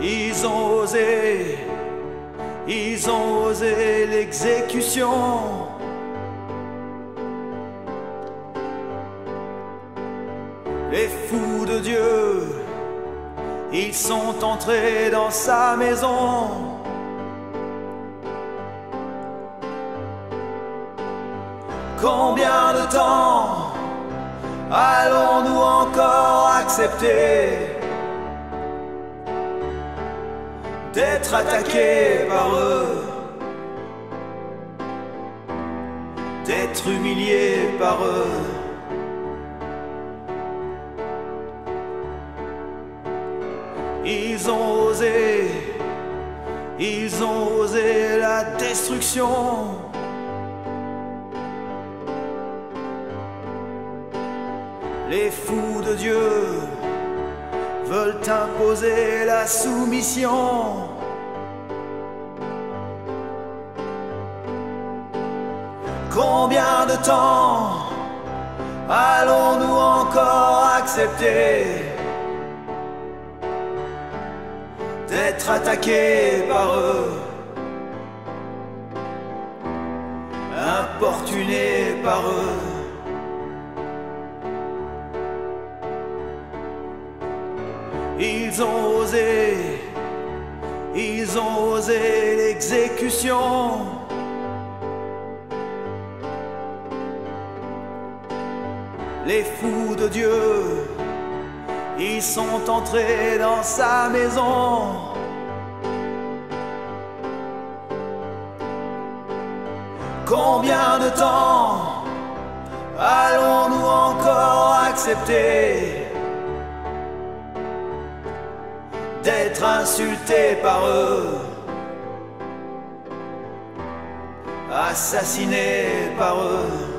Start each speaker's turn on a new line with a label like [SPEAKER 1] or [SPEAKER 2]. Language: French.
[SPEAKER 1] Ils ont osé l'exécution. Les fous de Dieu, ils sont entrés dans sa maison. Combien de temps allons-nous encore accepter d'être attaqués par eux, d'être humiliés par eux? Ils ont osé la destruction. Les fous de Dieu veulent imposer la soumission. Combien de temps allons-nous encore accepter d'être attaqués par eux, importunés par eux? Ils ont osé l'exécution. Les fous de Dieu, ils sont entrés dans sa maison. Combien de temps allons-nous encore accepter d'être insultés par eux, assassinés par eux?